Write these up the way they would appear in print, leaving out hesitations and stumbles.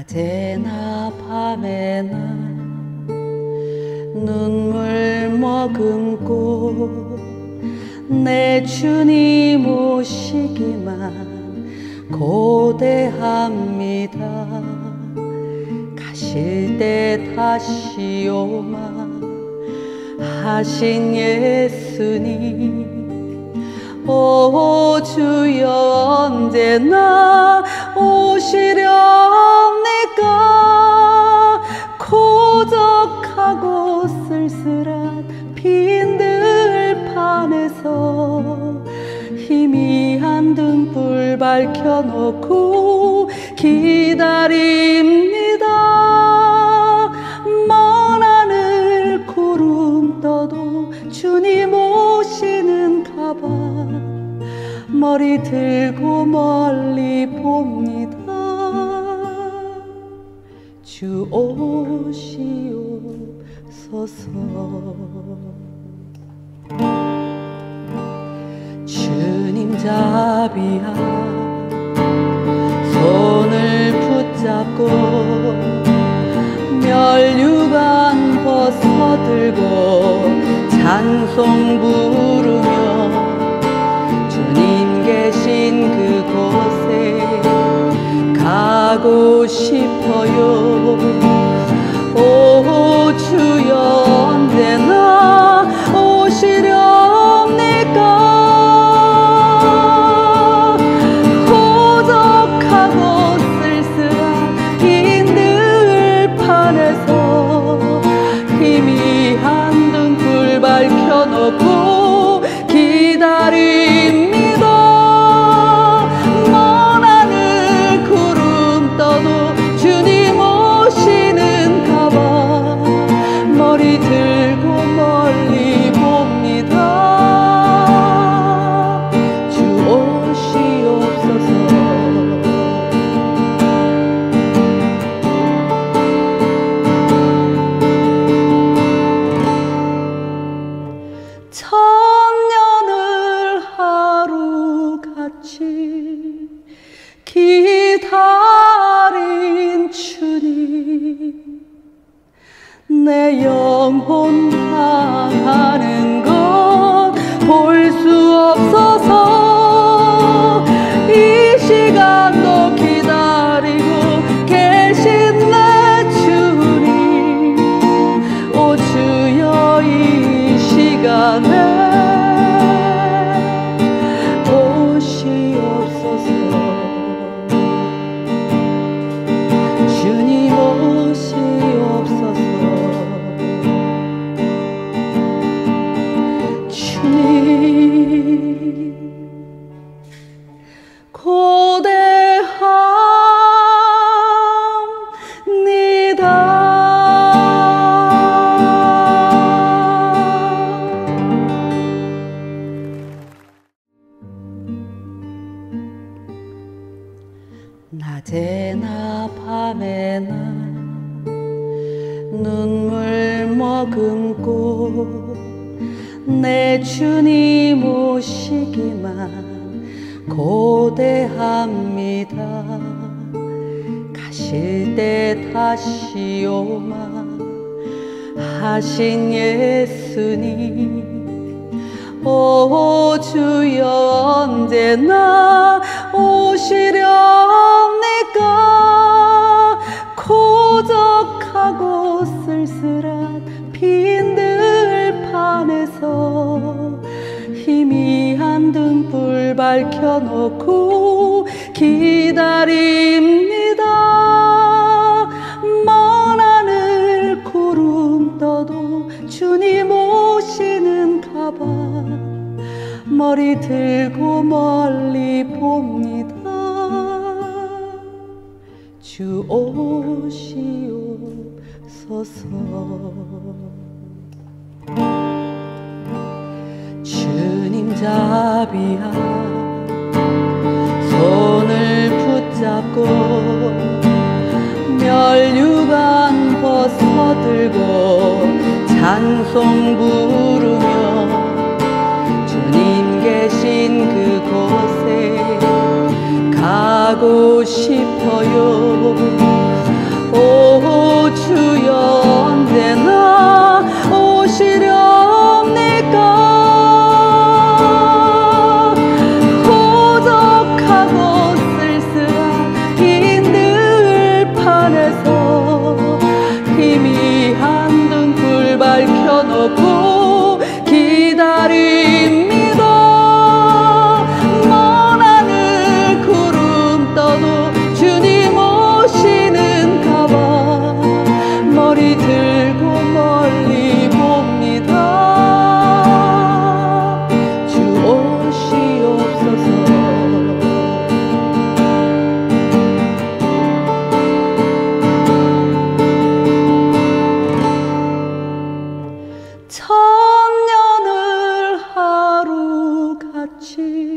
낮에나 밤에나 눈물 머금고 내 주님 오시기만 고대합니다. 가실 때 다시 오마 하신 예수님, 오 주여 언제나 오시렵니까? 고적하고 쓸쓸한 빈 들판에서 희미한 등불 밝혀놓고 기다립니다. 먼 하늘 구름 떠도 주님 오시는가 봐. 머리 들고 멀리 봅니다. 주 오시옵소서. 주님 자비야 손을 붙잡고 면류관 벗어들고 찬송 부르며 주님 계신 그곳에 가고 싶어요. 오 주여 언제나 오시렵니까? 고적하고 쓸쓸한 빈 들판에서 희미한 등불 밝혀놓고 기다립니다. 먼 하늘 구름 떠도 주님 오시는가 봐. 머리 들고 멀리 봅니다. 주 오시옵소서. 천년을 하루같이 기다린 주님, 내 영혼 당하는 것 볼 수 없어서 이 시간도 기다리고 계신 내 주님, 오 주여 이 시간에 오시옵소서. 주님 오시옵소서. 주님 고대합니다. 낮에나 밤에나 눈물 머금고 내 주님 오시기만 고대합니다. 가실 때 다시 오마 하신 예수님, 오 주여 언제나 오시렵니까? 고적하고 쓸쓸한 빈 들판에서 희미한 등불 밝혀놓고 기다립니다. 먼 하늘 구름 떠도 주님 오시는가 봐. 머리 들고 멀리 봅니다. 주 오시옵소서. 주님 자비야 손을 붙잡고 면류관 벗어들고 찬송 부르며 주님 계신 그곳에 가고 싶어요. 오 주여 언제나 오시렵니까? 고적하고 쓸쓸한 빈들판에서 희미한 등불 밝혀놓고 기다립니다. 먼 하늘 구름 떠도 주님 오시는가봐. 머리 들고 멀리 봅니다. 주 오시옵소서. 천년을 하루같이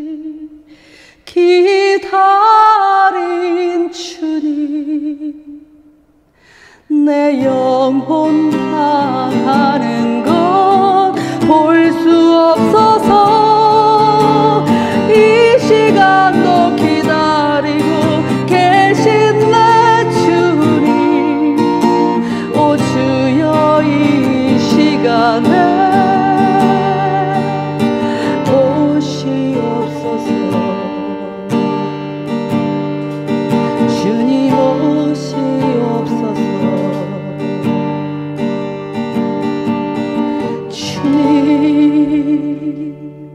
기다린 주님, 내 영혼 당하는 것 볼 수 없어서 이 시간도 기다리고 계신 내 주님, 오 주여 이 시간에 오시옵소서. 주님 오시옵소서. 주님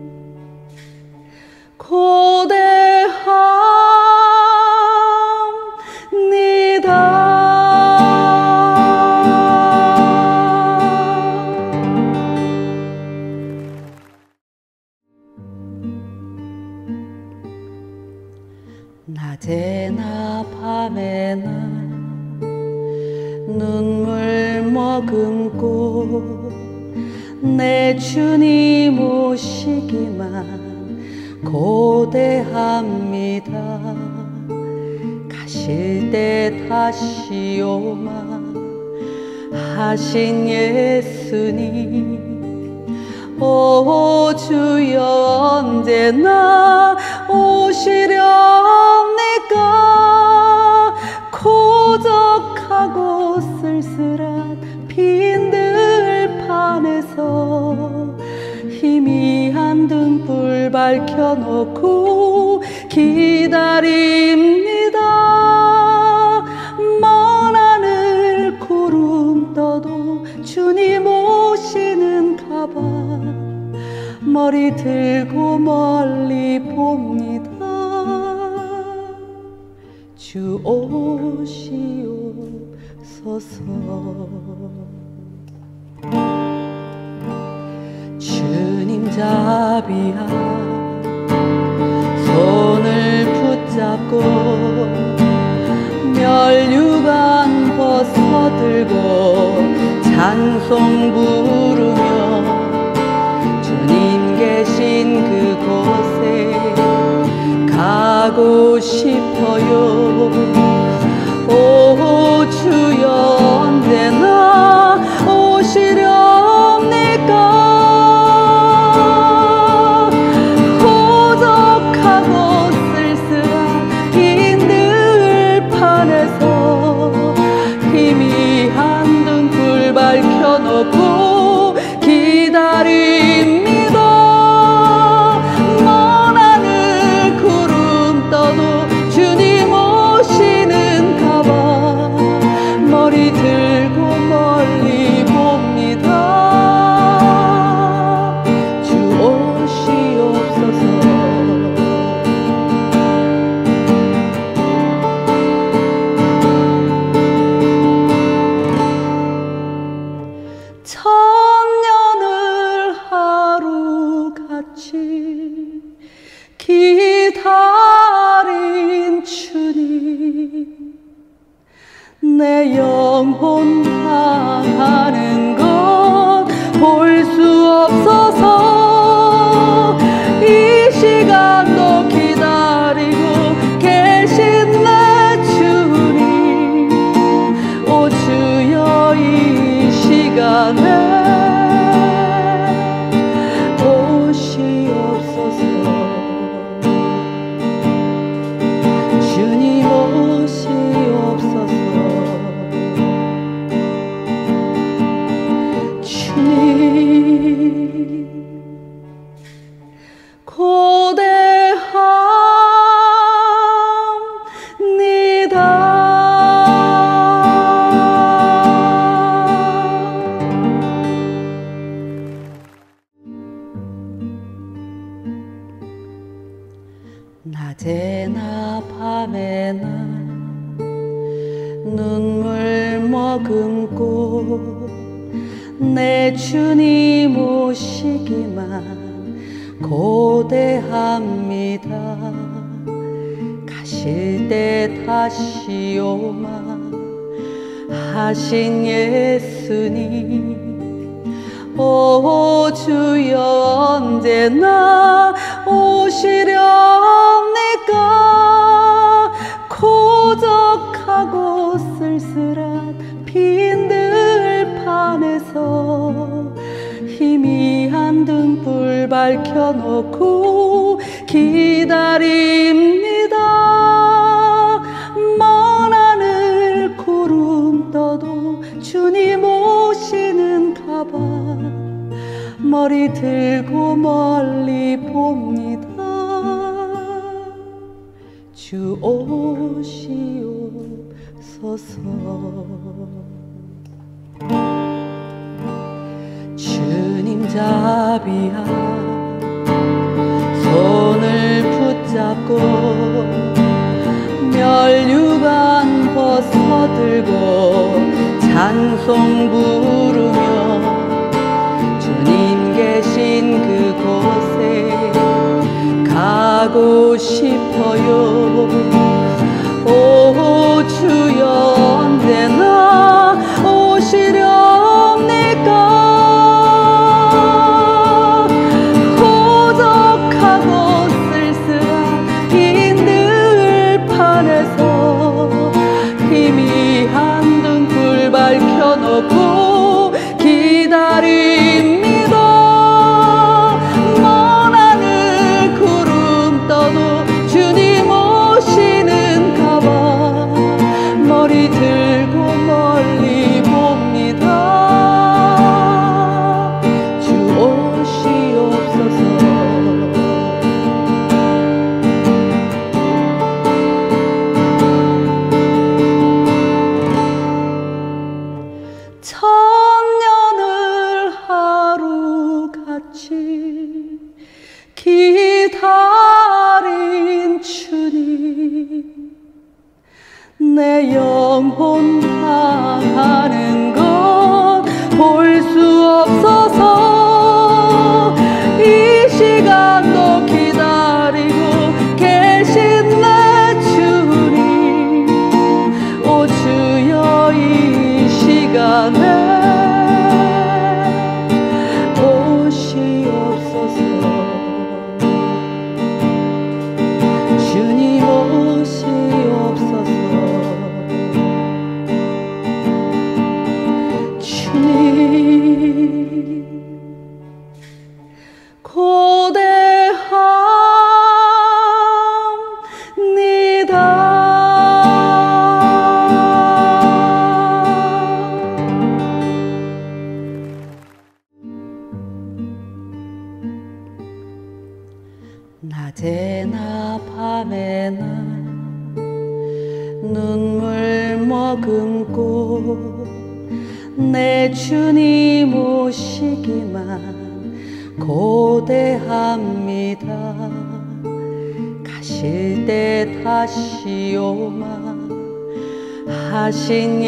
낮에나 밤에나 눈물 머금고 내 주님 오시기만 고대합니다. 가실 때 다시 오마 하신 예수님, 오 주여 언제나 오시렵니까? 고적하고 쓸쓸한 빈들판에서 희미한 등불 밝혀놓고 기다립니다. 먼 하늘 구름 떠도 주님 오시는가봐. 머리 들고 멀리 봅니다. 주 오시옵소서. 주님 자비야 손을 붙잡고 멸류관 벗어들고 찬송 부르며 주님 계신 그곳에 가고 싶어요. 오 주여 언제나 오시렵니까? 고적하고 쓸쓸한 빈들판에서 희미한 등불 밝혀놓고 기다립니다. 먼 하늘 구름 떠도 주님 오시는가봐. 머리 들고 멀리 봅니다. 주 오시옵소서. 천년을 하루같이 기다린 주님, 내 영혼 당하는 것 볼 수 없어서 이 시간도 기다리고 계신 내 주님, 오 주여 이 시간에 오시옵소서. 주님 오시옵소서. 낮에나 밤에나 눈물 머금고 내 주님 오시기만 고대합니다. 가실 때 다시 오마 하신 예수님, 오 주여 언제나 오시렵니까? 고적하고 쓸쓸한 빈 들판에서 희미한 등불 밝혀놓고 기다립니다. 먼 하늘 구름 떠도 주님 오시는가 봐. 머리 들고 멀리 봅니다. 주 오시옵소서. 주님 자비야 손을 붙잡고 면류관 벗어들고 찬송 부르며 주님 계신 그곳에 가고 싶어요. 오 주여 언제나 오시렵니까? 고적하고 쓸쓸한 빈 들판에서 희미한 등불 밝혀놓고 기다립니다. 먼 하늘 구름 떠도 주님 오시는가 봐. 머리 들고 멀리 봅니다. 주 오시옵소서. 천년을 하루같이 기다린 주님, 내 영혼 당하는 것 볼 수 없어서 이 시간도 기다리고 계신 내 주님, 오 주여 이 시간에 오시옵소서. 주님 오시옵소서. 주님 고대합니다. 낮에나 밤에나 눈물 머금고 내 주님 오시기만 고대합니다. 가실 때 다시 오마 하신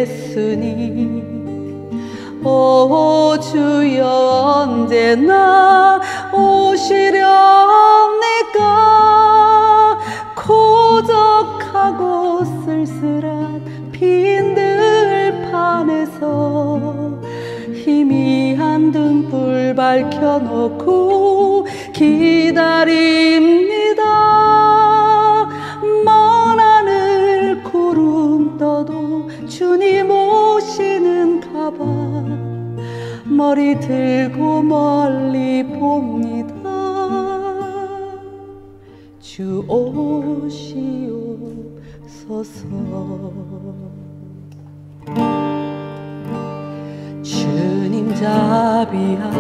예수님, 오 주여 언제나 오시렵니까? 고적하고 쓸쓸한 빈 들판에서 희미한 등불 밝혀놓고 기다립니다. 먼 하늘 구름 떠도 주님 오시는가 봐. 머리 들고 멀리 봅니다. 주 오시옵소서. 주님 자비야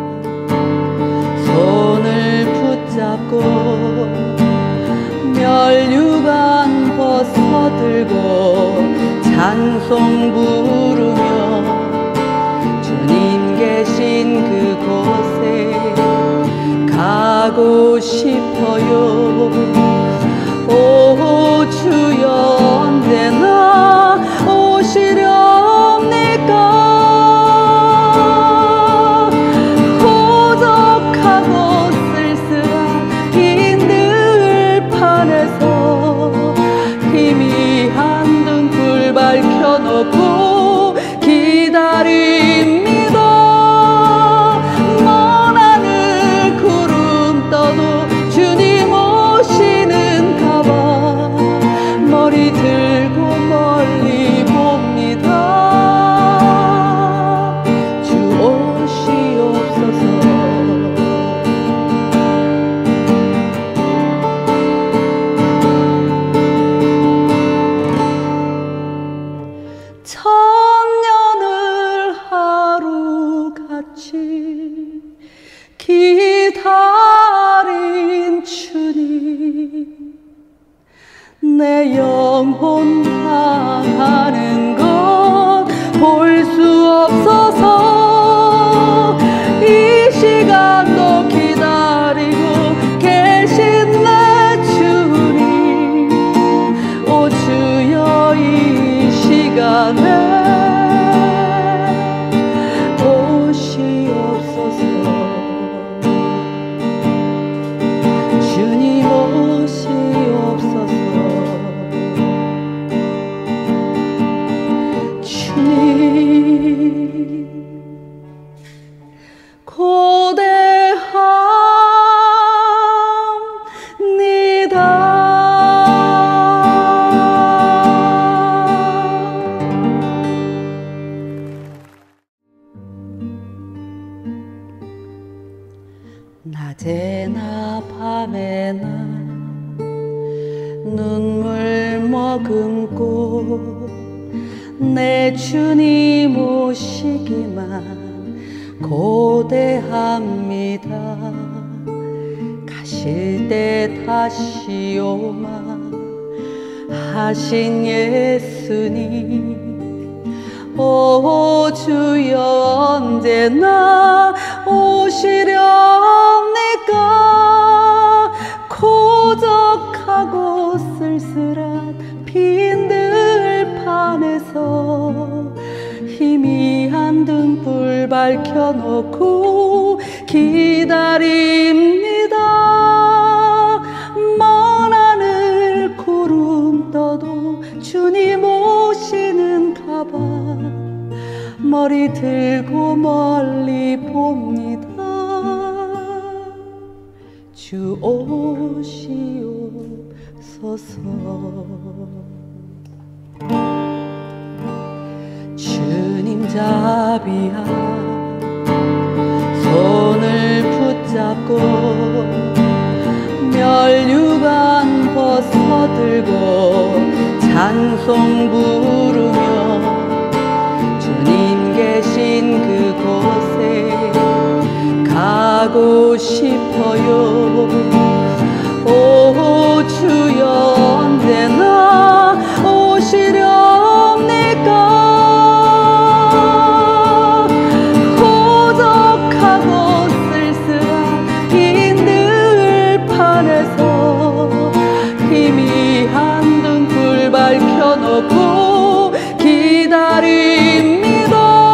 손을 붙잡고 면류관 벗어들고 찬송 부르며 주님 계신 그곳에 가 가고 싶어요. 오 주여 언제나 오시렵니까? 고독하고 쓸쓸한 긴 들판에서 희미한 등불 밝혀놓고 기다립니다. 먼 하늘 구름 떠도 주님 오시는가 봐. 머리 들고 멀리 봅니다. 주 오시옵소서. 천년을 하루같이 기다린 주님, 내 영혼 당하는 것 볼 수 없어서 이 시간도 기다리고 계신 내 주님, 오 주여 이 시간에 오시옵소서. 주님 오시옵소서. 주님 낮에나 밤에나 눈물 머금고 내 주님 오시기만 고대합니다. 가실 때 다시 오마 하신 예수님, 오 주여 언제나 오시렵니까? 고적하고 쓸쓸한 빈 들판에서 희미한 등불 밝혀놓고 기다립니다. 먼 하늘 구름 떠도 주님 오시는가 봐. 머리 들고 멀리 봅니다. 주 오시옵소서. 주님 자비야 손을 붙잡고 멸류관 벗어들고 찬송 부르며 주님 계신 그곳에 가고 싶어요. 오 주여 언제나 오시렵니까? 고독하고 쓸쓸한 긴 들판에서 희미한 등불 밝혀놓고 기다립니다.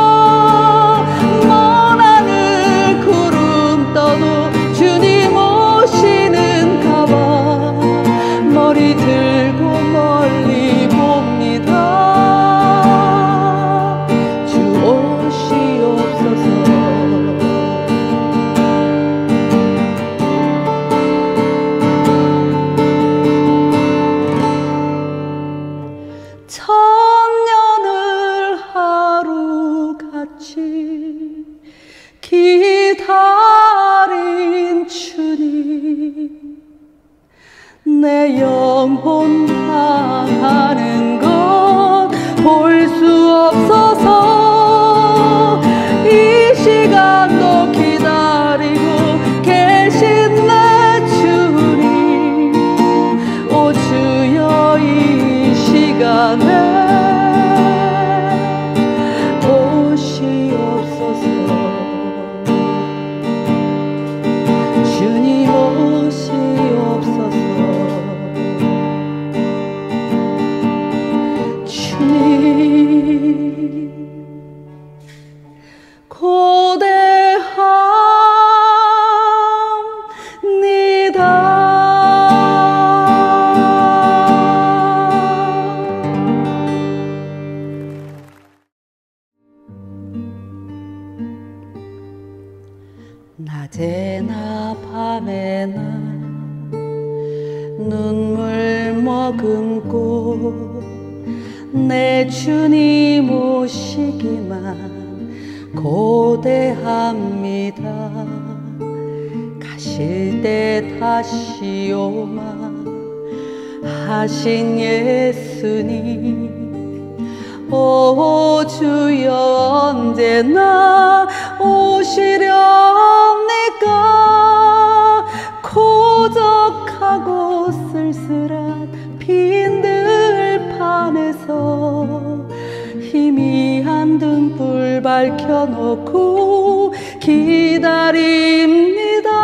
먼 하늘 구름 떠도 주님 오시는가 봐. 머리 들고 멀리 봅니다. 주 오시옵소서. 천년을 하루같이 기다린 주님, 내 영혼 당하는 것 볼 수 없어서 이 시간도 기다리고 계신 내 주님, 오 주여 이 시간에 오시옵소서. 주님 머금고 내 주님 오시기만 고대합니다. 가실 때 다시 오마 하신 예수님, 오 주여 언제나 오시렵니까? 고적하고 쓸쓸한 빈 들판에서 희미한 등불 밝혀놓고 기다립니다.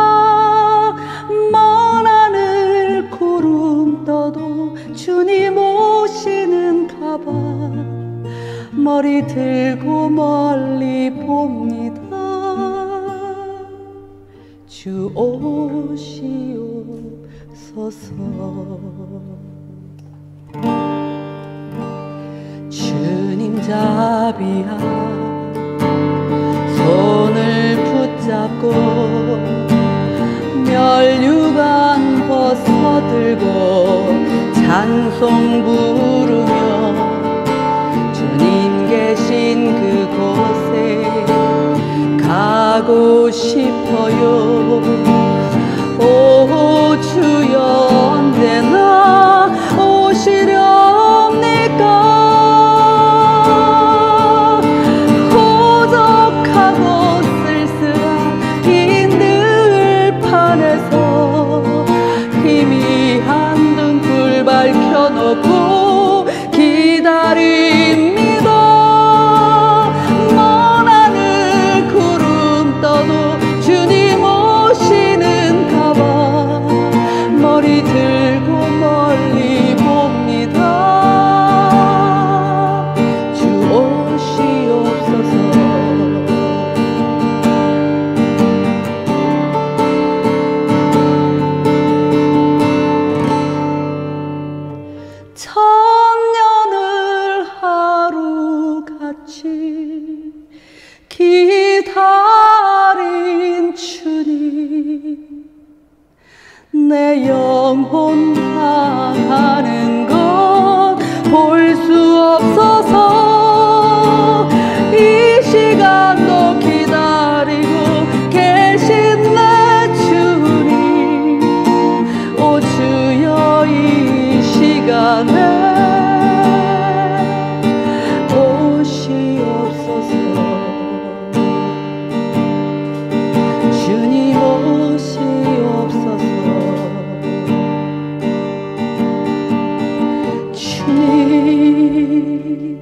먼 하늘 구름 떠도 주님 오시는가 봐. 머리 들고 멀리 봅니다. 주 오시옵소서. 주님 자비야 손을 붙잡고 멸류관 벗어들고 찬송 부르며 주님 계신 그곳에 가고 싶어요. 오 주여 언제나 오시렵니까? 고적하고 쓸쓸한 빈 들판에서 희미한 등불 밝혀놓고 기다립니다. 먼 하늘 구름 떠도 주님 오시는가 봐. 머리 들고 멀리 봅니다. 주 오시옵소서. 천년을 하루같이 기다린 주님, 내 영혼 당하는 것 볼 수 없어서 이 시간도 기다리고 계신 내 주님, 오 주여 이 시간에 오시옵소서. 주님 오시옵소서. 주님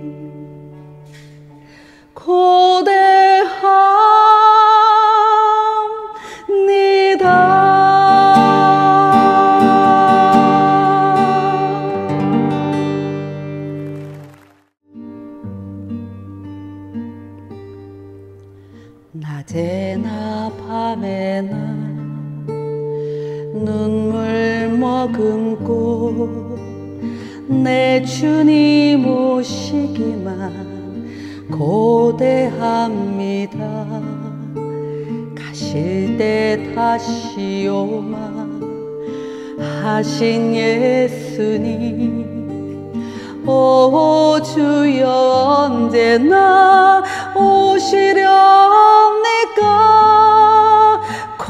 고대합니다. 낮에나 밤에나 눈물 머금고 내 주님 오시기만 고대합니다. 가실 때 다시 오마 하신 예수님, 오 주여 언제나 오시렵니까?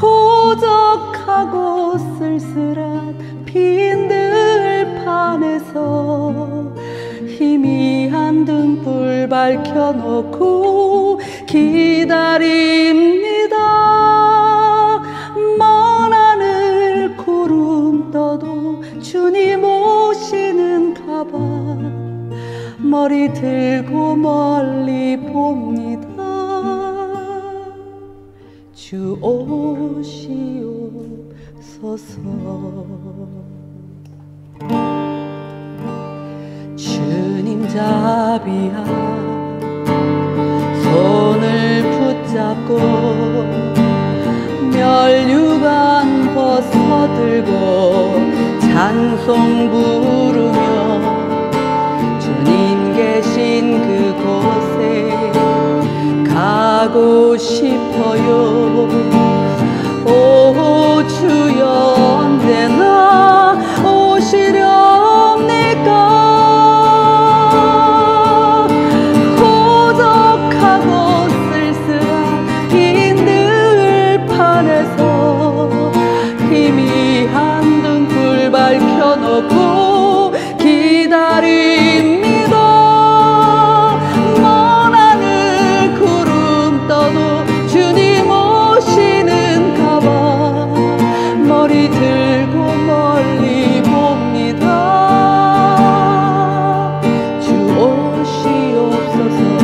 고적하고 쓸쓸한 빈 들판에서 희미한 등불 밝혀놓고 기다립니다. 먼 하늘 구름 떠도 주님 오시는가 봐. 머리 들고 멀리 봅니다. 주 오시옵소서. 주님 자비야 손을 붙잡고 멸류관 벗어들고 찬송 부르며 주님 계신 그곳에 가고 싶어요. 오 주여 언제나 오시려 밝혀놓고 기다립니다. 먼 하늘 구름 떠도 주님 오시는가 봐. 머리 들고 멀리 봅니다. 주 오시옵소서.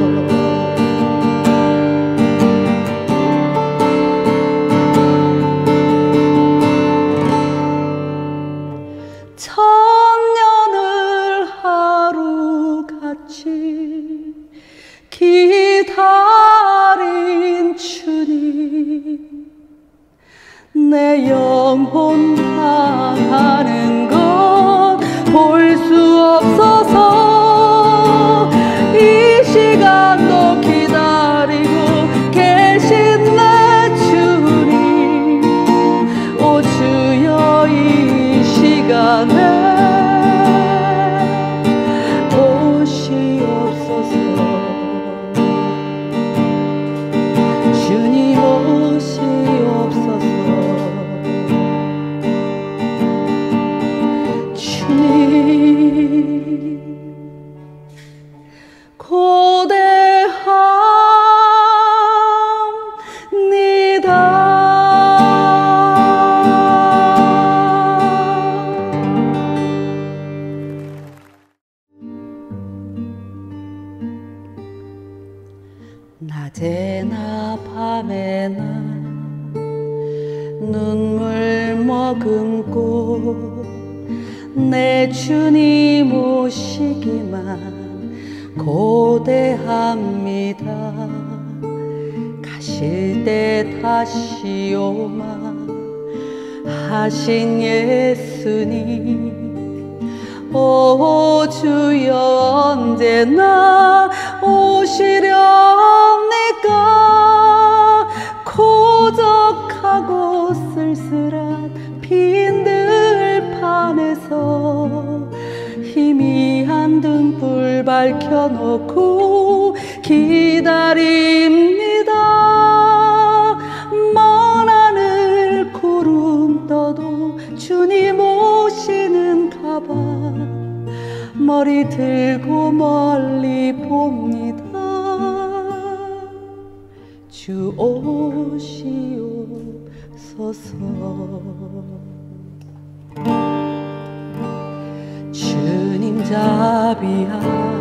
천년을 하루같이 기다린 주님, 내 영혼 당하는 것 볼 수 없어서 이 시간도 기다리고 계신 내 주님, 오 주여 이 시간에 오시옵소서. 주님 오시옵소서. 주님 낮에나 밤에나 눈물 머금고 내 주님 오시기만 고대합니다. 가실 때 다시 오마 하신 예수님, 오 주여 언제나 오시렵니까? 고적하고 쓸쓸한 빈 들판에서 희미한 등불 밝혀놓고 기다립니다. 먼 하늘 구름 떠도 주님 오시는가 봐. 머리 들고 멀리 봅니다. 주 오시옵소서. 주님 자비야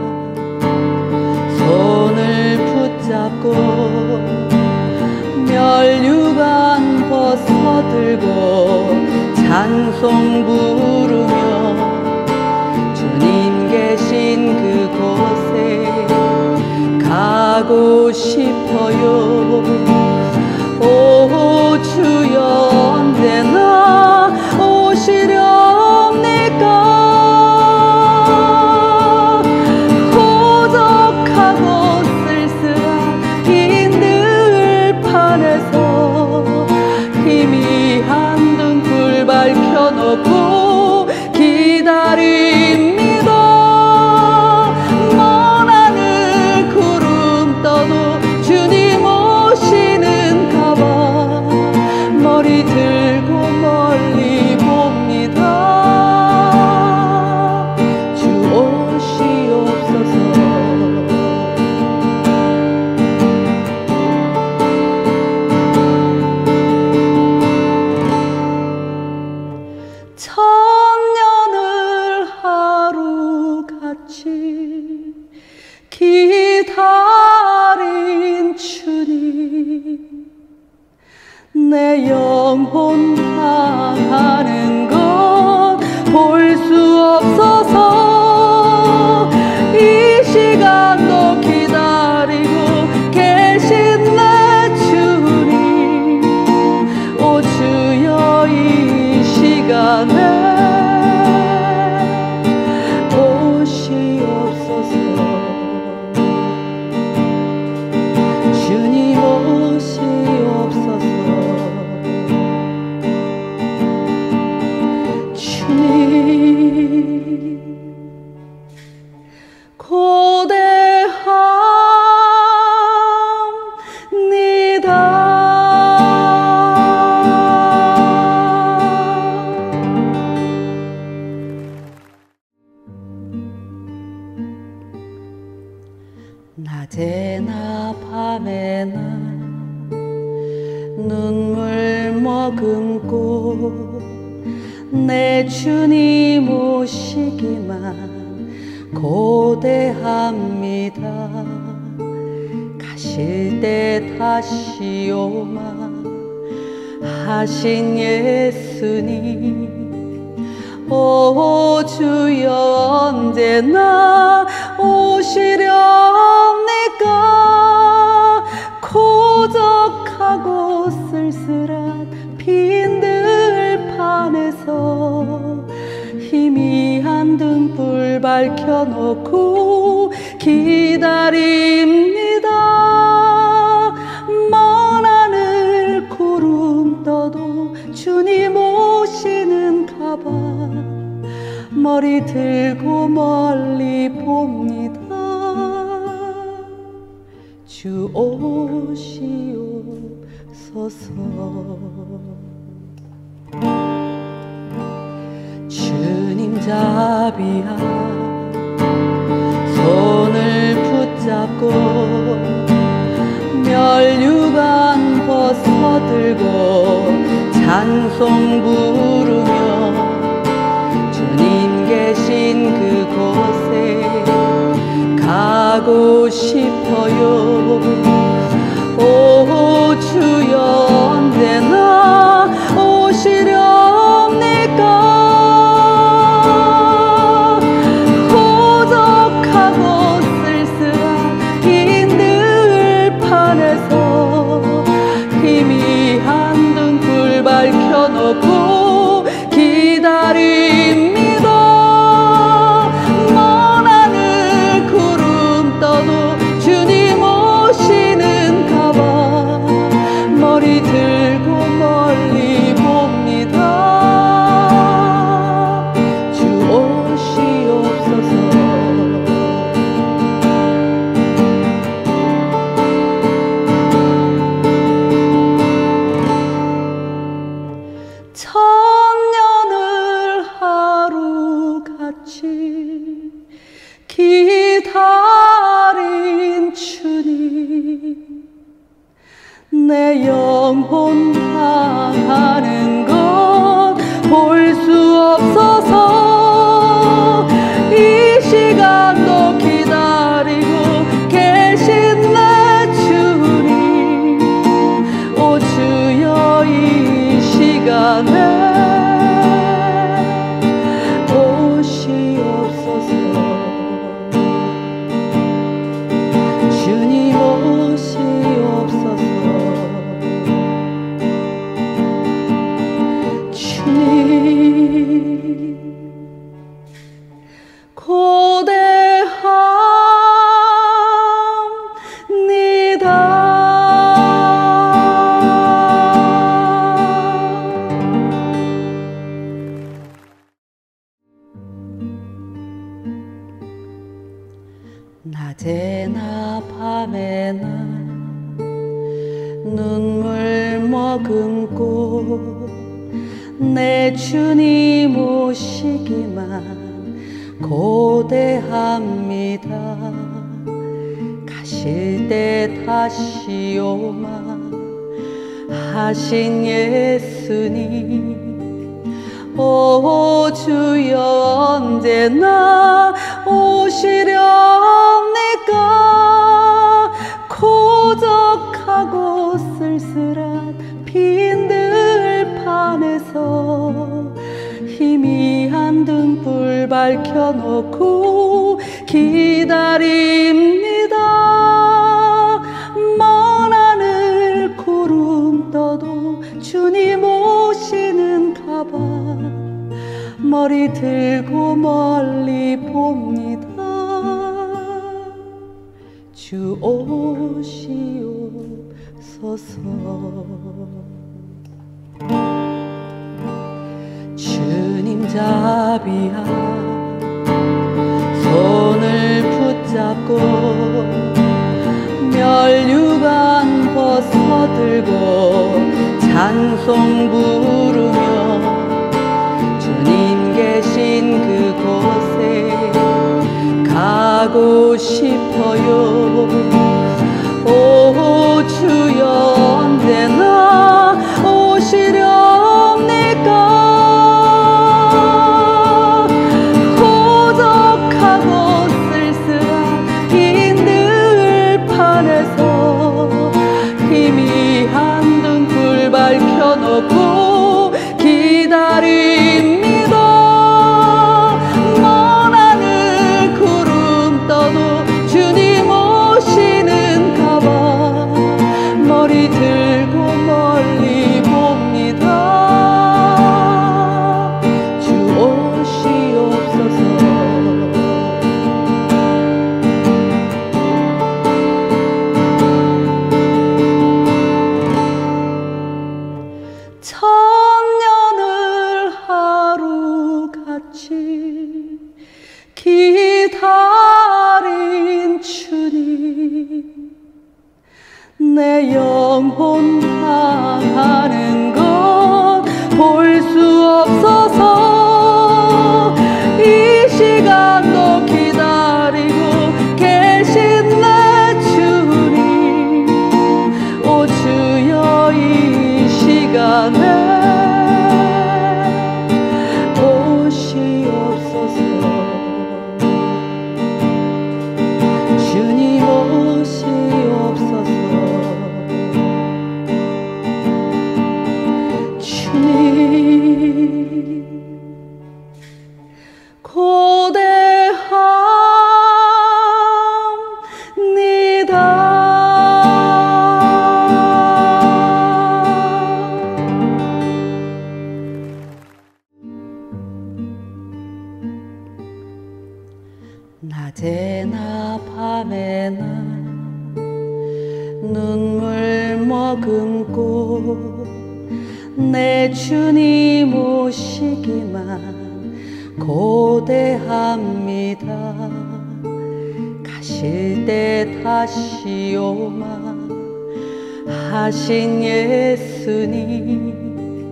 손을 붙잡고 멸류관 벗어들고 찬송 부르며 주님 계신 그곳에 가고 싶어요. 오 주여 언제나 오시렵니까? 고적하고 쓸쓸한 빈 들판에서 희미한 등불 밝혀놓고 기다립니다. 먼 하늘 구름 떠도 주님 오시는가 봐. 머리 들고 멀리 봅니다. 주 오시옵소서. 천년을 하루같이 기다린 주님, 내 영혼 당하는 것 볼 수 없어서 이 시간도 기다리고 계신 내 주님, 오 주여 이 시간에 오시옵소서. 주님 오시옵소서. 낮에나 밤에나 눈물 머금고 내 주님 오시기만 고대합니다. 가실 때 다시 오마 하신 예수님, 오 주여 언제나 오시렵니까? 고적하고 쓸쓸한 빈 들판에서 희미한 등불 밝혀놓고 기다립니다. 먼 하늘 구름 떠도 주님 오시는가 봐. 머리 들고 멀리 봅니다. 주 오시옵소서. 주님 자비야 손을 붙잡고 멸류관 벗어들고 찬송 부르며 주님 계신 그곳에 가고 싶어요. 오 주여 언제나 오시렵니까? 고적하고 쓸쓸한 긴 들판에서 희미한 등불 밝혀놓고 기다립니다. 먼 하늘 구름 떠도 주님 오시는가 봐. 머리 들고 멀리 봅니다. 주 오시옵소서. 천년을 하루같이 기다린 주님, 내 영혼 당하는 것 볼 수 없어서 이 시간도 기다리고 계신 내 주님, 오 주여 이 시간에 오시옵소서. 주님 오시옵소서. 주님 낮에나 밤에나 눈물 머금고 내 주님 오시기만 고대합니다. 가실 때 다시 오마 하신 예수님, 오 주여 언제나 오시렵니까? 고적하고 쓸쓸한 빈 들판에서 희미한 등불 밝혀놓고 기다립니다. 먼 하늘 구름 떠도 주님 오시는가 봐. 머리 들고 멀리 봅니다. 주 오시옵소서. 주님 자비야 손을 붙잡고 멸류관 벗어들고 찬송 부르며 주님 계신 그곳에 가고 싶어요. 같이 기다린 주님, 내 영혼 당하는 것 볼 수 없어서 이 시간도 기다리고 계신 내 주님, 오 주여 이 시간에 오시옵소서. 주님 오시옵소서. 주님 고대합니다. 낮에나 밤에나 눈물 머금고 내 주님 오시기만 고대합니다. 가실 때 다시 오마 하신 예수님,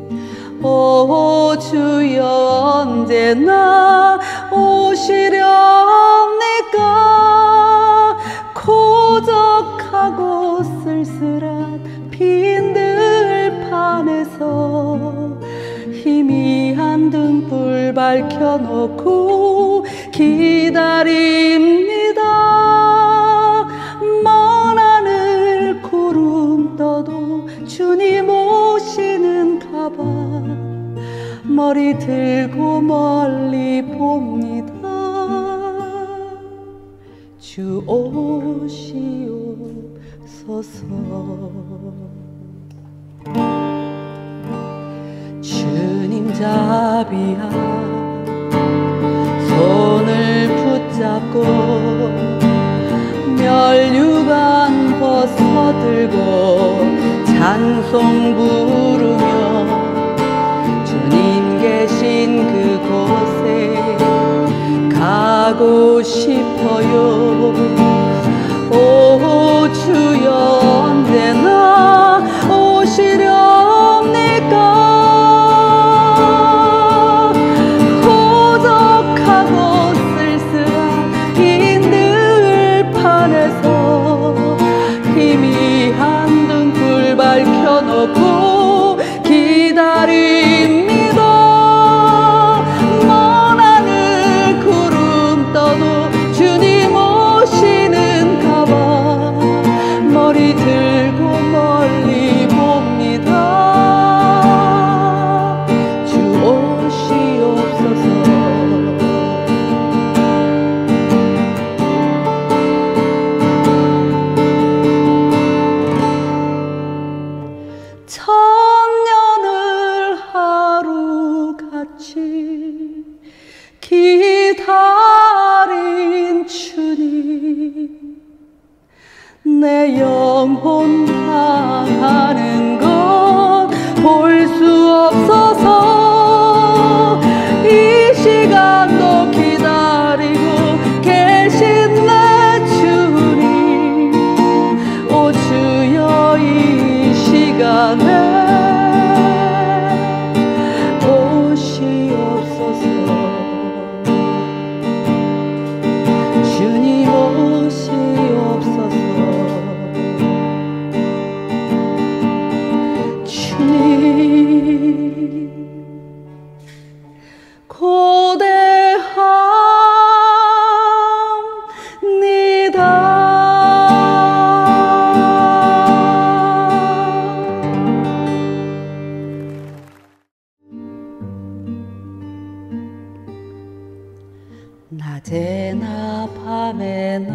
오 주여 언제나 오시렵니까? 고적하고 쓸쓸한 빈 들판에서 희미한 등불 밝혀놓고 기다립니다. 먼 하늘 구름 떠도 주님 오시는가봐 머리 들고 멀리 봅니다. 주 오시옵소서. 주님 자비야 손을 붙잡고 멸류관 벗어들고 찬송 부르며 주님 계신 그곳에 가고 싶어요. 오 주여 언제나 오시렵니까? 고적하고 쓸쓸한 빈 들판에서 희미한 등불 밝혀놓고 기다립니다. 먼 하늘 구름 떠도 주님 오시는가봐 머리 들고 멀리 봅니다. 주 오시옵소서. 천년을 하루같이 기다린 주님, 내 영혼 당하는 것 볼 수 없어서 이 시간도 기다리고 계신 내 주님, 오 주여 이 시간에 오시옵소서. 주님 오시옵소서. 주님 고대합니다. 낮에나 밤에나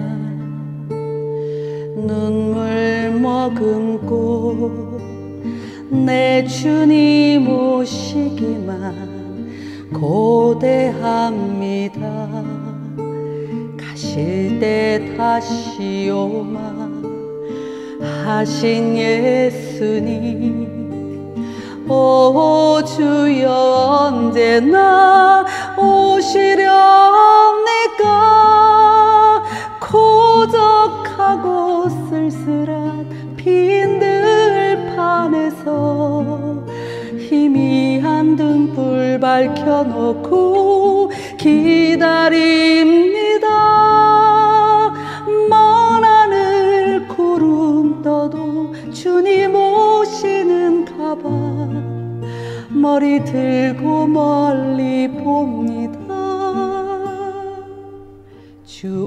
눈물 머금고 내 주님 오시기만 고대합니다. 가실 때 다시 오마 하신 예수님, 오 주여 언제나 오시렵니까? 고적하고 쓸쓸한 빈 들판에서 희미한 등불 밝혀놓고 기다립니다. 먼 하늘 구름 떠도 주님 오시는가 봐. 머리 들고 멀리 봅니다. 주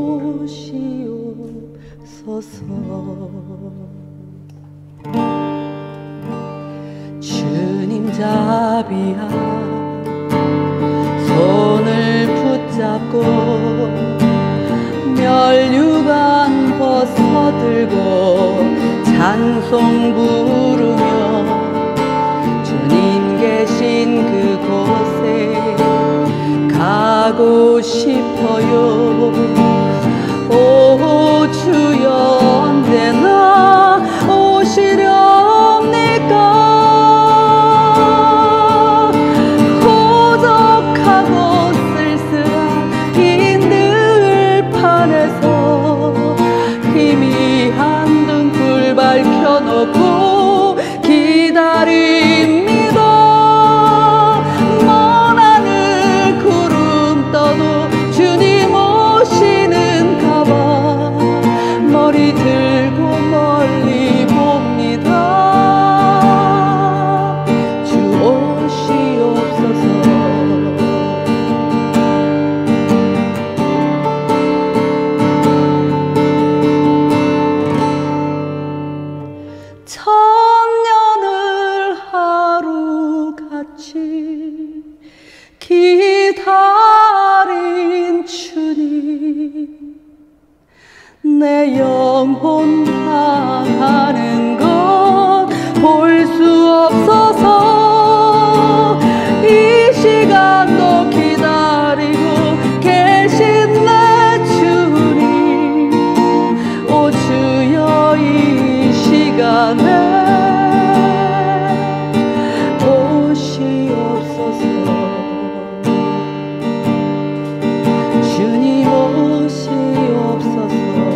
오시옵소서. 주님 자비야 손을 붙잡고 멸류관 벗어들고 찬송 부르며 주님 계신 그곳에 가고 싶어요. 오 주여 언제나 오시렵니까? 고적하고 쓸쓸한 긴 들판에서 희미한 등불 밝혀놓고 기다립니다. 먼 하늘 구름 떠도 주님 오시는가 봐. 머리 들고 멀리 봅니다. 주 오시옵소서. 천년을 하루같이 기다린 주님, 내 영혼 당하는 것 볼 수 없어서 이 시간도 기다리고 계신 내 주님, 오 주여 이 시간에 오시옵소서. 주님 오시옵소서.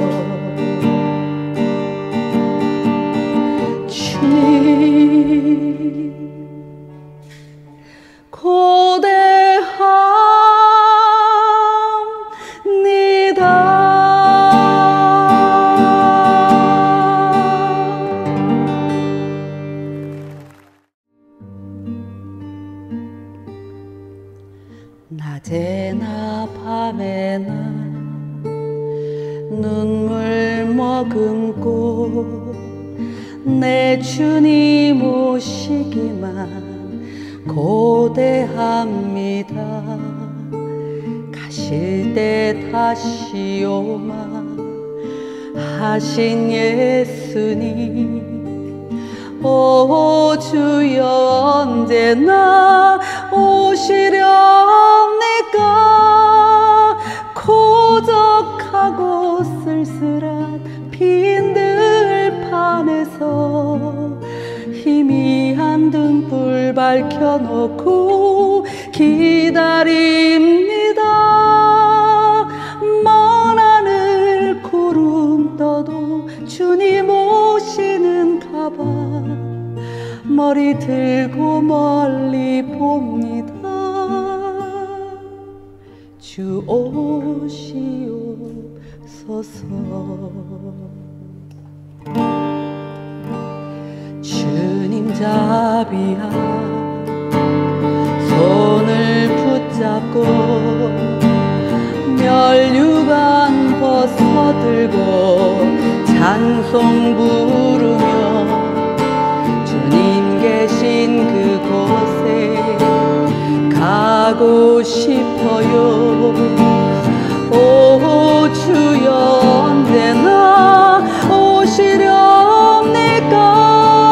주님 고대합니다. 낮에나 밤에나 눈물 머금고 내 주님 오시기만 고대합니다. 가실 때 다시 오마 하신 예수님, 오 주여 언제나 오시렵니까? 고적하고 쓸쓸한 빈 들판에서 희미한 등불 밝혀놓고 기다립니다. 먼 하늘 구름 떠도 주님 오시는가 봐. 머리 들고 멀리 봅니다. 주 오시옵소서. 주님 자비야 손을 붙잡고 멸류관 벗어들고 찬송 부르며 주님 계신 그곳에 가고 싶어요. 오 주여 언제나 오시렵니까?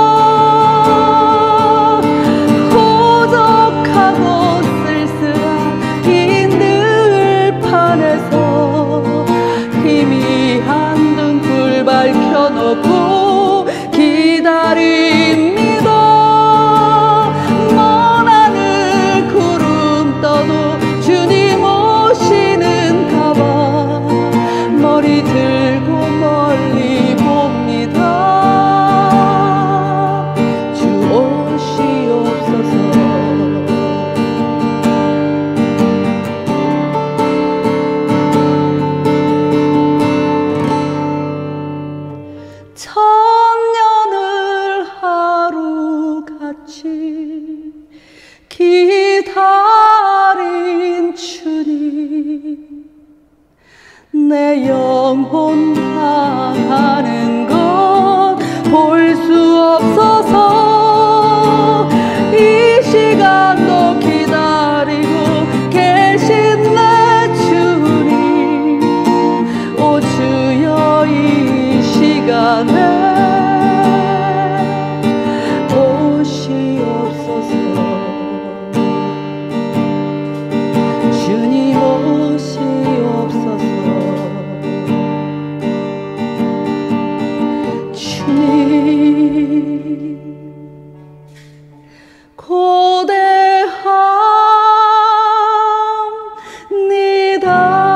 고적하고 쓸쓸한 긴 들판에서 희미한 등불 밝혀놓고 기다립니다. 내 영혼 당하는 것 볼 수 없어서 이 시간도 기다리고 계신 내 주님, 오 주여 이 시간에 오시옵소서. 주님 오시옵소서. 주님 고대합니다.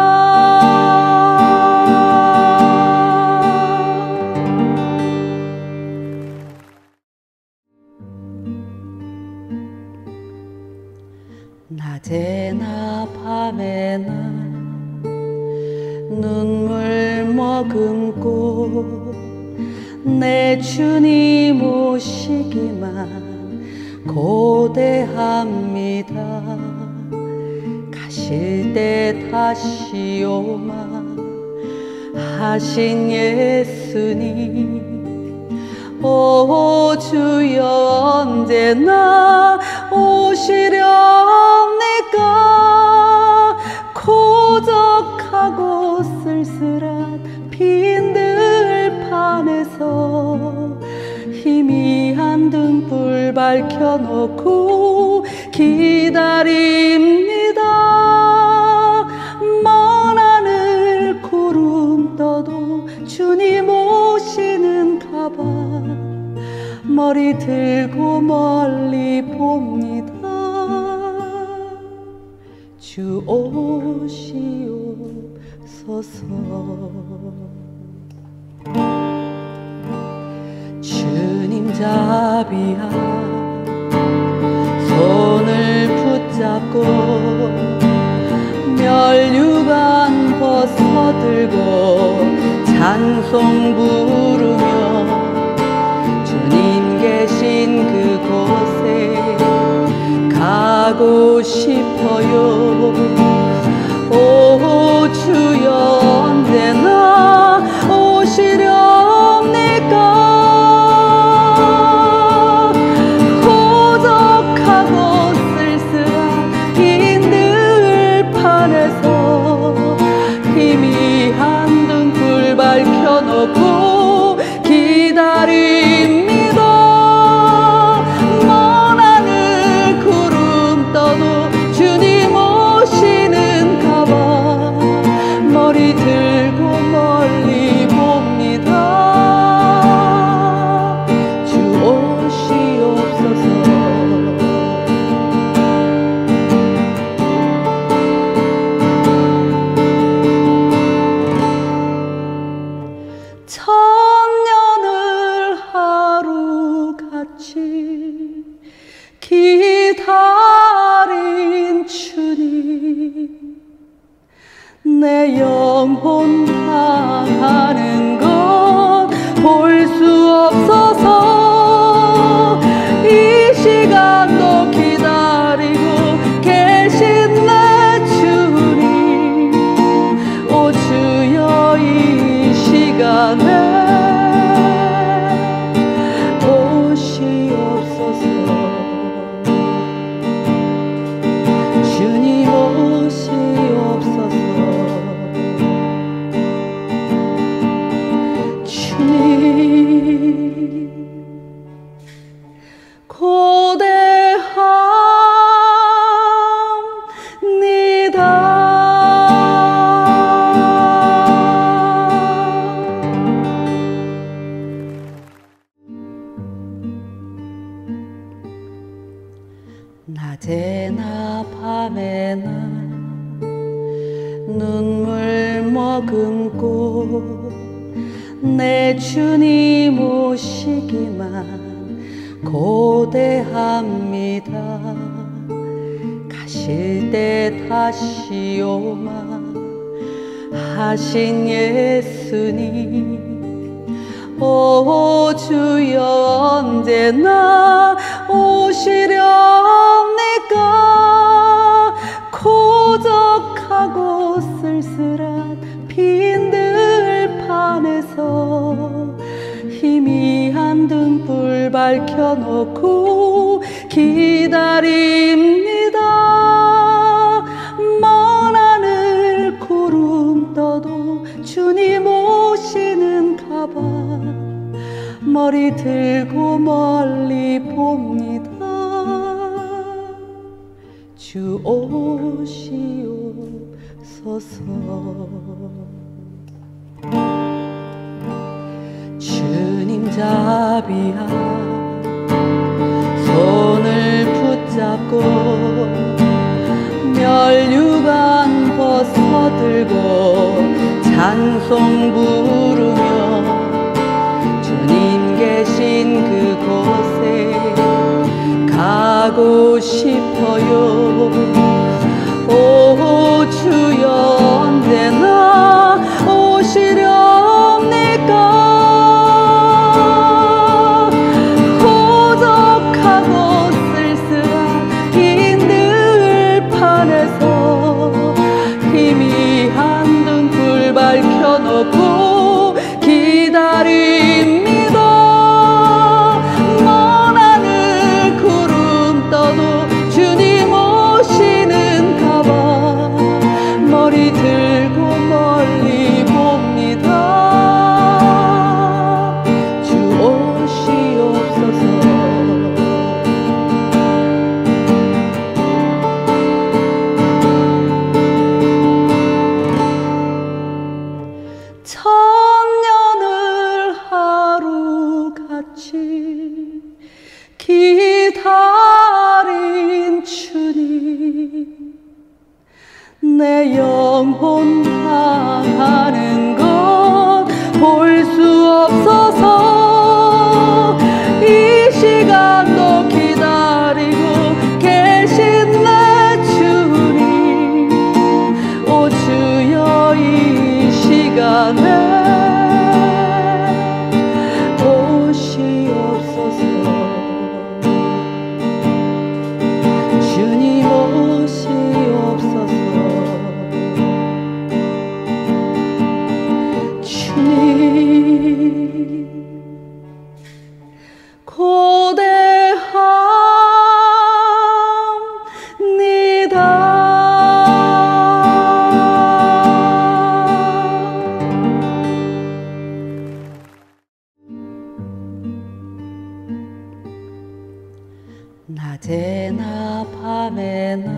낮에나 밤에나 눈물 머금고 내 주님 오시기만 고대합니다. 가실 때 다시 오마 하신 예수님, 오 주여 언제나 오시렵니까? 고적하고 쓸쓸한 빈 들판에서 희미한 등불 밝혀놓고 기다립니다. 먼 하늘 구름 떠도 주님 오시는가 봐 머리 들고 멀리 봅니다. 주 오시옵소서. 주님 자비야 손을 붙잡고 멸류관 벗어들고 찬송 부르며 주님 계신 그곳에 가고 싶어요. 오 주여 언제나 오시렵니까? 고적하고 쓸쓸한 긴 들판에서 희미한 등불 밝혀놓고 기다립니다. 먼 하늘 구름 떠도 주님 오시는가 봐 머리 들고 멀리 봅니다. 주 오시옵소서. 천년을 하루같이 기다린 주님, 내 영혼 당하는 것 볼 수 없어서 이 시간도 기다리고 계신 내 주님, 오 주여 이 시간에 오시옵소서. 주님 오시옵소서. 주님 낮에나 밤에나 눈물 머금고 내 주님 오시기만 고대합니다. 가실 때 다시 오마 하신 예수님, 오 주여 언제나 오시렵니까? 고적하고 밝혀놓고 기다립니다. 먼 하늘 구름 떠도 주님 오시는 가방 머리 들고 멀리 봅니다. 주 오시옵소서. 주님 자비야 손을 붙잡고 멸류관 벗어들고 찬송 부르며 주님 계신 그곳에 가고 싶어요. 오 주여 언제나 오시렵니까? 고적하고 쓸쓸한 긴 들판에서 희미한 등불 밝혀놓고 기다립니다. 먼 하늘 구름 떠도 주님 오시는 가방 머리 들고 멀리 봅니다. 주 오시옵소서. 천년을 하루같이 기다린 주님 내 영혼 당하는 것 볼 수 없어서 이 시간도 기다리고 계신 내 주님 오 주여 이 시간에 오시옵소서. 주님 오시옵소서. 주님 낮에나 밤에나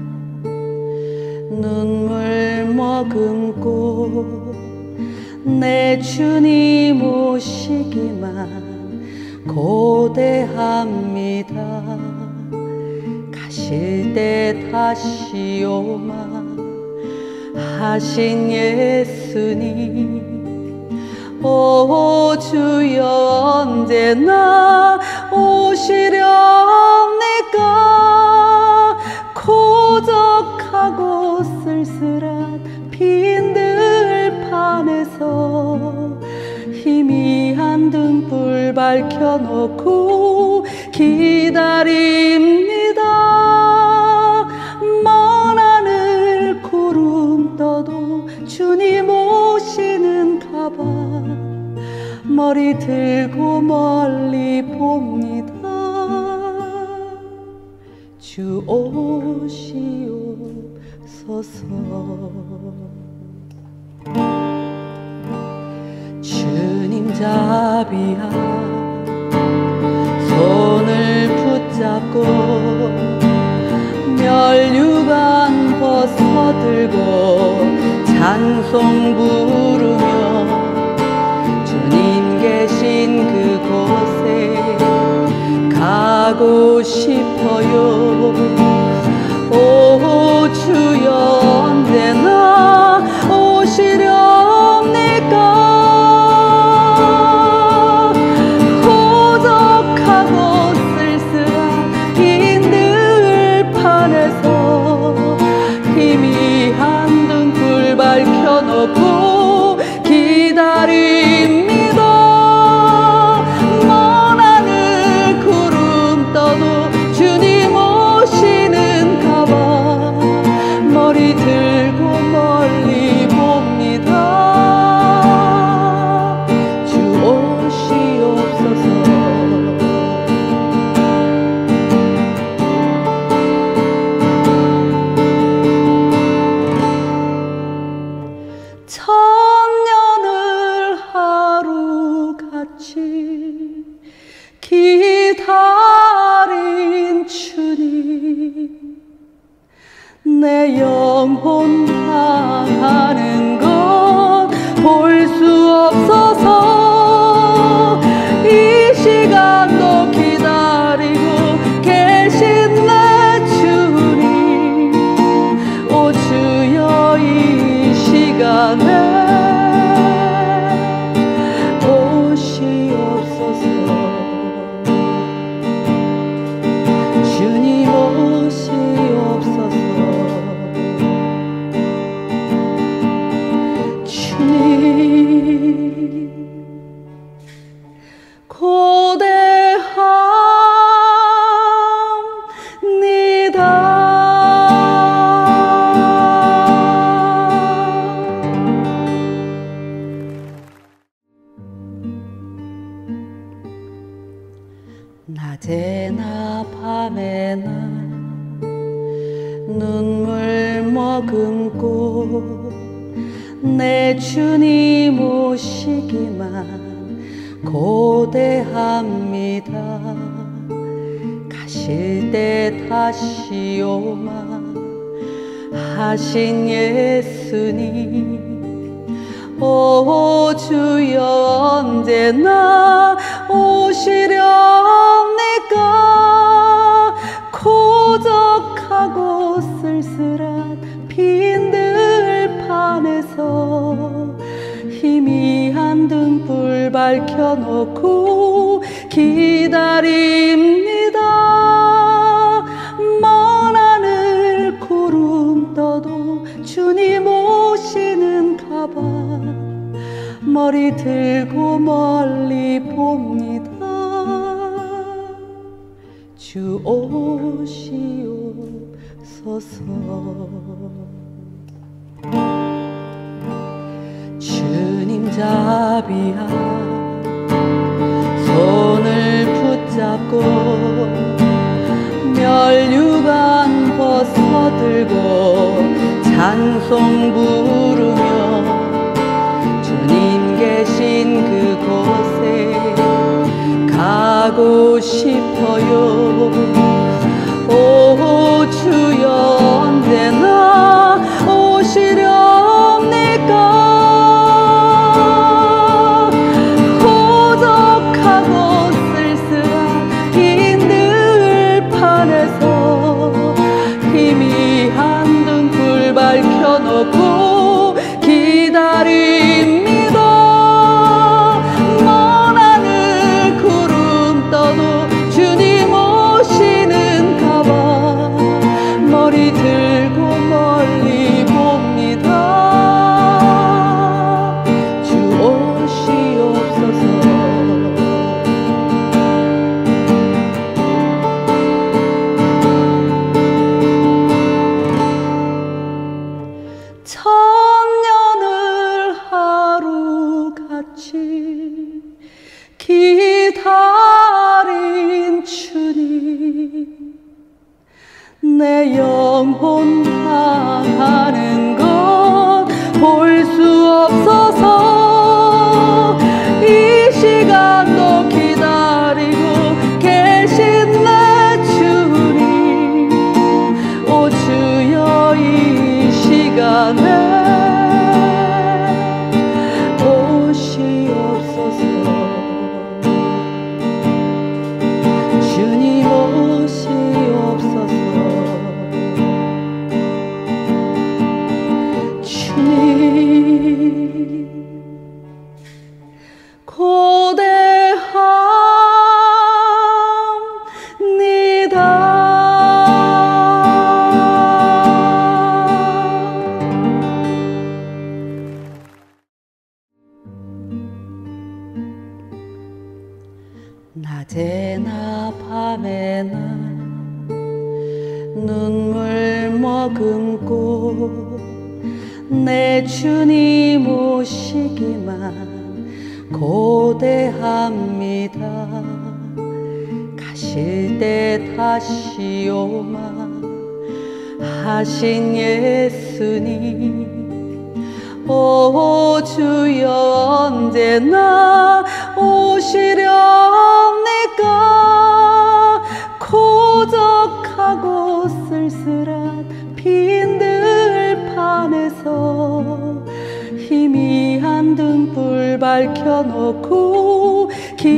눈물 머금고 내 주님 오시기만 고대합니다. 가실 때 다시 오마 하신 예수님 오 주여 언제나 오시렵니까? 고적하고 쓸쓸한 빈 들판에서 희미한 등불 밝혀놓고 기다립니다. 먼 하늘 구름 떠도 주님 오시는 가방 머리 들고 멀리 봅니다. 주 오시옵소서. 주님 자비야 손을 붙잡고 멸류관 벗어들고 찬송 부르며 주님 계신 그곳에 가고 싶어요. 오 주여 언제나 오시렵니까? 고적하고 쓸쓸한 긴 들판에서 희미한 등불 밝혀놓고 기다립니다. 먼 하늘 구름 떠도 주님 오시는 가방 천년을 하루같이 기다린 주님, 내 영혼 당하는 것 볼 수 없어서 이 시간도 기다리고 계신 내 주님, 오 주여 이 시간에 오시옵소서. 주님 오시옵소서. 주님 고대합니다. 낮에나 밤에나 눈물 머금고 내 주님 오시기만 고대합니다. 가실 때 다시 오마 하신 예수님, 오 주여 언제나 오시렵니까? 고적하고 쓸쓸한 빈 들판에서 희미한 등불 밝혀놓고 기다립니다. 먼 하늘 구름 떠도 주님 오시는가봐 머리 들고 멀리 봅니다. 주 오시옵소서. 주님 자비야 손을 붙잡고 멸류관 벗어들고 찬송 부르며 주님 계신 그곳에 가고 싶어요. 오 주여 언제나 오시렵니까? 고적하고 쓸쓸한 긴 들판에서 희미한 등불 밝혀놓고 기다립니다. 먼 하늘 구름 떠도 주님 오시는가봐 머리 들고 멀리 봅니다. 주 오시옵소서. 천년을 하루같이 기다린 주님, 내 영혼 당하는 것 볼 수 없어서 이 시간도 기다리고 계신 내 주님, 오 주여 이 시간에 오시옵소서. 주님 오시옵소서. 주님 고대합니다. 낮에나 밤에나 눈물 머금고 내 주님 오시기만 고대합니다. 가실 때 다시 오마 하신 예수님, 오 주여 언제나 오시렵니까? 고적하고 쓸쓸한 빈 들판에서 희미한 등불 밝혀놓고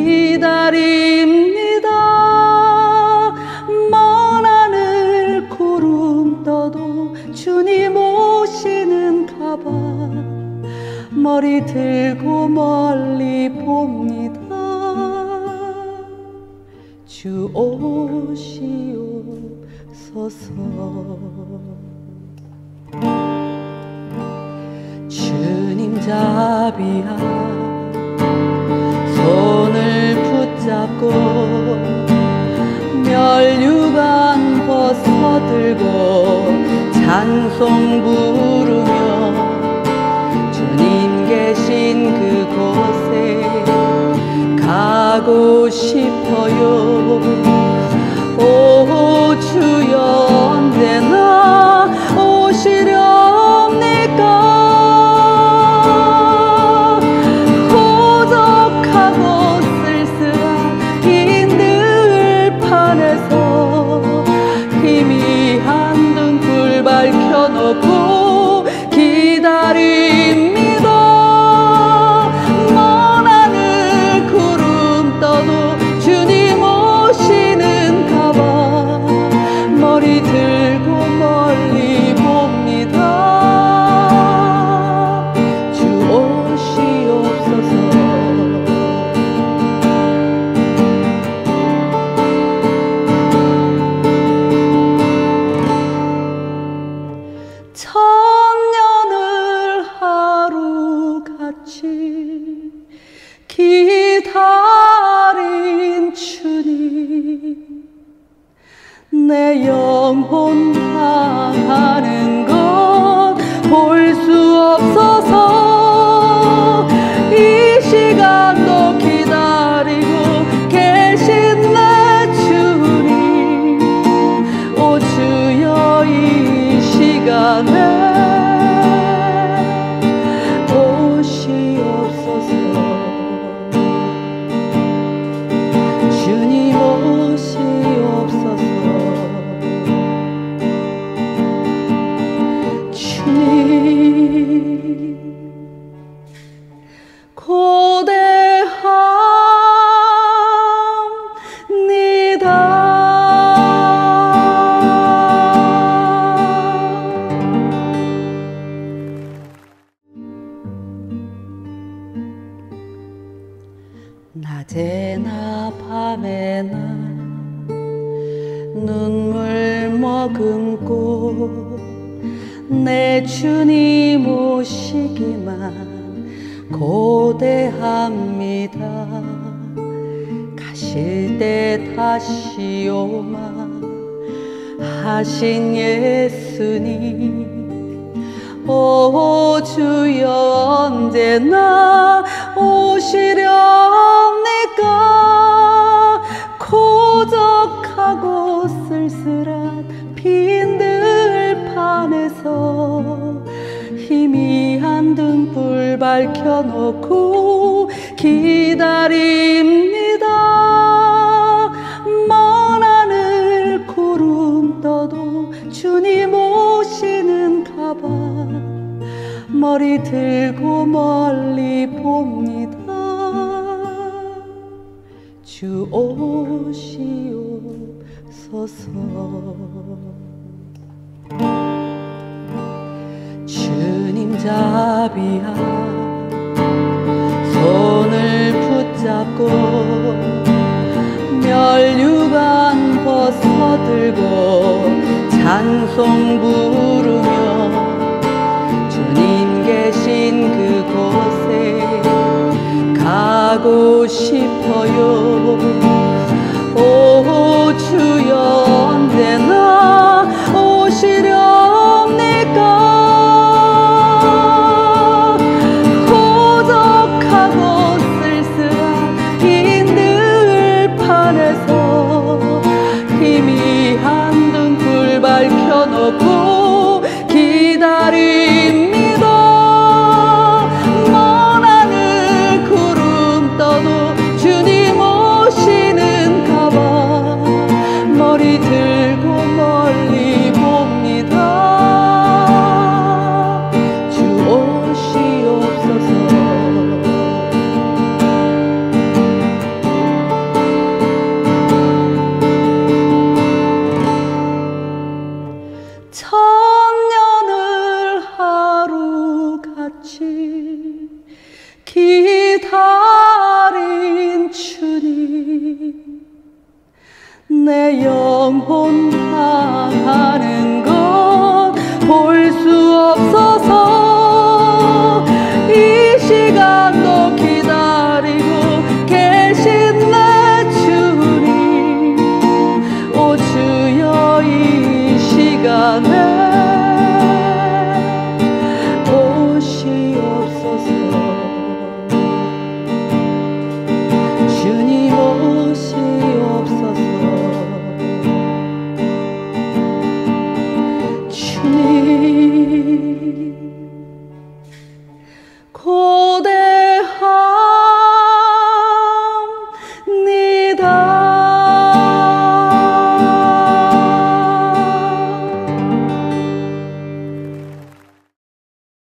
기다립니다. 먼 하늘 구름 떠도 주님 오시는가 봐. 머리 들고 멀리 봅니다. 주 오시옵소서. 주님 자비야 손을 붙잡고 면류관 벗어들고 찬송 부르며 주님 계신 그곳에 가고 싶어요. 오 주여 언제나 오시렵니까? 희미한 등불 밝혀놓고 기다립니다. 먼 하늘 구름 떠도 주님 오시는가 봐. 머리 들고 멀리 봅니다. 주 오시옵소서. 천년을 하루같이 기다린 주님, 내 영혼 당하는 것 볼 수 없어서 이 시간도 기다리고 계신 내 주님, 오 주여 이 시간에 오시옵소서. 주님 오시옵소서. 주님 고대합니다. 낮에나 밤에나 눈물 머금고 내 주님 오시기만 고대합니다. 가실 때 다시 오마 하신 예수님, 오 주여 언제나 오시렵니까? 고적하고 쓸쓸한 빈 들판에서 희미한 등불 밝혀놓고 기다립니다. 먼 하늘 구름 떠도 주님 오시는가 봐. 머리 들고 멀리 봅니다. 주 오시옵소서. 주님 자비야 손을 붙잡고 면류관 벗어들고 찬송 부르며 주님 계신 그곳에 가고 싶어요. 오 주여 언제나 오시렵니까? 고적하고 쓸쓸한 빈 들판에서 희미한 등불 밝혀놓고 기다립니다. 않았지. 기다린 주님, 내 영혼 당하는 것 볼 수 없어서 이 시간도 기다리고 계신 내 주님, 오 주여 이 시간에 오시옵소서. 주님 오시옵소서. 주님, 고대한